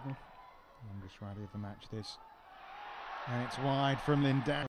Longest rally of the match this. And it's wide from Lindell.